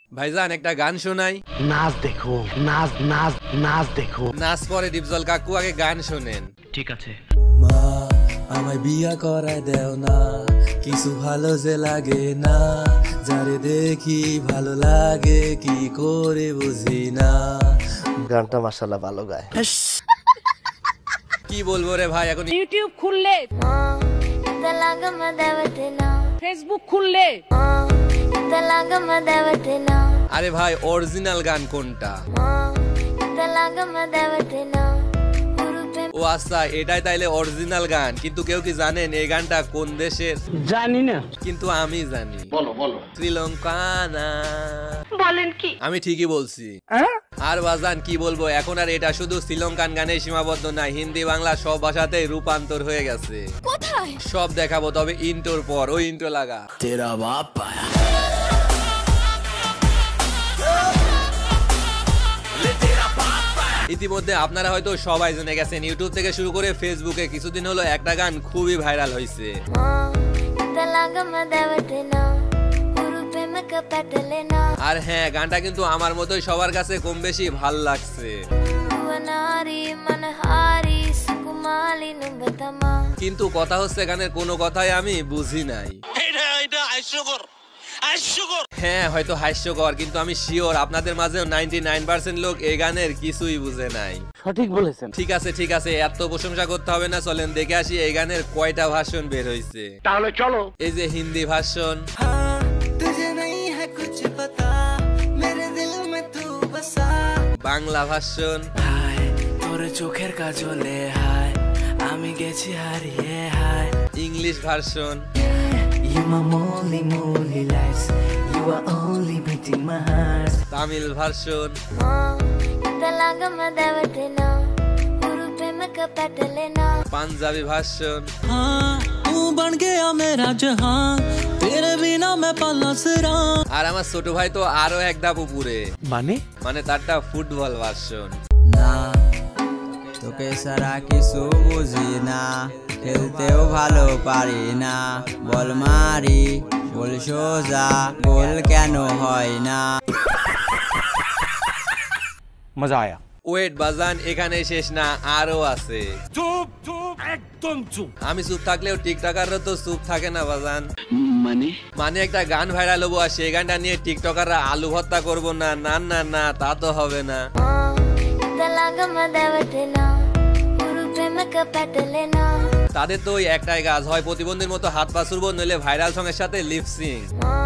ভাইজান একটা গান শোনাই। নাচ দেখো, নাচ নাচ নাচ দেখো। নাচ পরে ডিপজল কাকু, আগে গান শোনেন। ঠিক আছে। মা আমায় বিয়া করায় দেও না, কিছু ভালো যে লাগে না, যারে দেখি ভালো লাগে কি করে বুঝি না। গানটা মাশাআল্লাহ ভালো গায়। কি বলবো রে ভাই, এখন ইউটিউব খুললে, ফেসবুক খুললে, আরে ভাই অরিজিনাল গান কোনটা? ও আচ্ছা, এটাই তাইলে অরিজিনাল গান। কিন্তু কেউ কি জানেন এই গানটা কোন দেশের? জানি না, কিন্তু আমি জানি। বলো বলো। শ্রীলঙ্কানা। বলেন কি? আমি ঠিকই বলছি। আর বাজান কি বলবো, এখন আর এটা শুধু শ্রীলঙ্কান গানে সীমাবদ্ধ না, হিন্দি বাংলা সব ভাষাতেই রূপান্তর হয়ে গেছে। কোথায়? সব দেখাবো, তবে ইন্টোর পর। ওই ইন্টো লাগা। তেরা বাপ পায়া। ইতিমধ্যে আপনারা হয়তো সবাই জেনে গেছেন, ইউটিউব থেকে শুরু করে ফেসবুকে কিছুদিন হলো একটা গান খুবই ভাইরাল হয়েছে। আর হ্যাঁ, গানটা কিন্তু আমার মতোই সবার কাছে কম বেশি ভাল লাগছে। কিন্তু কথা হচ্ছে, গানের কোনো কথাই আমি বুঝি নাই। হ্যাঁ হয়তো হাস্যকর, কিন্তু আমি শিওর আপনাদের মাঝেও 99% লোক এই গানের কিছুই বুঝে নাই। সঠিক বলেছেন। ঠিক আছে ঠিক আছে, এত প্রশংসা করতে হবে না, চলেন দেখে আসি এই গানের কয়টা ভার্সন বের হয়েছে। তাহলে চলো। এই যে হিন্দি ভার্সন, বাংলা ভার্সন, তোর চোখের কাজলে হায় আমি গেছি হারিয়ে হায়, English version, Tamil version, Punjabi version, আর আমার ছোট ভাই তো আরো এক ধাপ উপরে, মানে তারটা ফুটবল ভার্সন। না তোকে সারা কিছু বুঝি না, খেলতেও ভালো পারি না, বল মারি বল সোজা, গোল কেন হয় না। মজা আয়া। ওয়েট বাজান, এখানে শেষ না, আরো আছে। চুপ চুপ, একদম চুপ। আমি চুপ থাকলেও টিকটকাররা তো চুপ থাকে না বাজান। মানে একটা গান ভাইরাল হবো আর সেই গানটা নিয়ে টিকটকাররা আলু ভর্তা করবো না? না না না, তা তো হবে না। তাদের তো ওই একটাই কাজ, হয় প্রতিবন্ধীর মতো হাত পা ছুড়বো, নইলে ভাইরাল সং এর সাথে লিপসিং।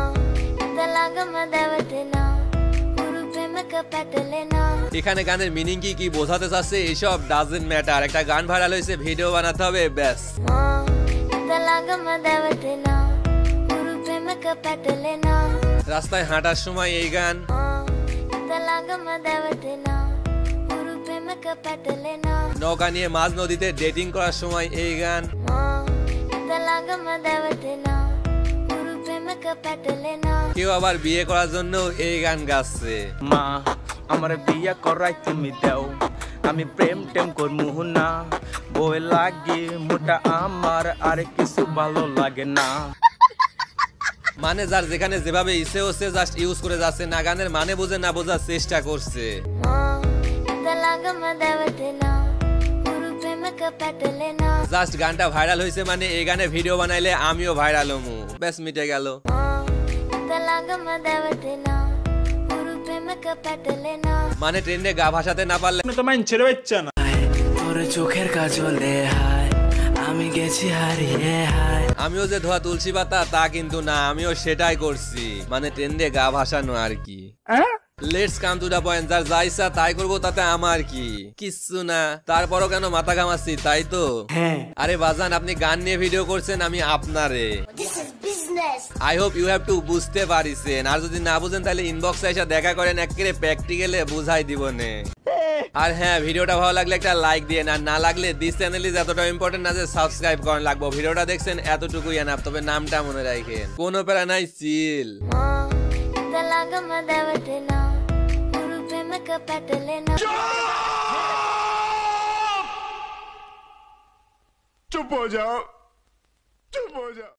এখানে গানের মিনিং কি কি বোঝাতে চাচ্ছে এইসব ডাজন্ট ম্যাটার, একটা গান ভাইরাল হয়েছে, ভিডিও বানাতে হবে, ব্যাস। রাস্তায় হাঁটার সময় এই গান, নৌকা নিয়ে মাঝ নদীতে ডেটিং করার সময় এই গান, কেউ আবার বিয়ে করার জন্য এই গান গাচ্ছে। মা আমার বিয়া করাই তুমি দাও, আমি প্রেম টেম করমু না, বই লাগে মোটা আমার আর কিছু ভালো লাগে না। মানে যার যেখানে যেভাবে ইচ্ছে হচ্ছে জাস্ট ইউজ করে যাচ্ছে, না গানের মানে বোঝে না বোঝার চেষ্টা করছে। জাস্ট গানটা ভাইরাল হয়েছে মানে এই গানে ভিডিও বানাইলে আমিও ভাইরাল হমু, ব্যাস মিটে গেল। মানে ট্রেন্ডে গা ভাসাতে না পারলে তো মান ছেড়ে বাচ্চা না। তোর চোখের কাজলে হায় আমি গেছি হারিয়ে হায়। আমিও যে ধোয়া তুলসী পাতা তা কিন্তু না, আমিও সেটাই করছি, মানে ট্রেন্ডে গা ভাসানো আর কি। Let's come to the point, যার যা ইচ্ছা তাই করবো, তাতে আমার কি, কিচ্ছু না। তারপরও কেন মাথা ঘামাচ্ছি, তাই তো? আরে বাজান, আপনি গান নিয়ে ভিডিও করছেন, আমি আপনারে। I hope you have to বুঝতে পারিছেন, আর যদি না বুঝেন তাহলে ইনবক্সে এসে দেখা করেন, একেবারে প্র্যাকটিক্যালে বুঝাই দিব নে। আর হ্যাঁ, ভিডিওটা ভালো লাগলে একটা লাইক দিয়ে, আর না লাগলে দিস চ্যানেল ইজ এতটা ইম্পর্টেন্ট না যে সাবস্ক্রাইব করেন লাগবো। ভিডিওটা দেখছেন এতটুকুই এনাফ, তবে নামটা মনে রাখেন, কোনো প্যারা নাই, চিল। চুপ হো যাও, চুপ হো যাও।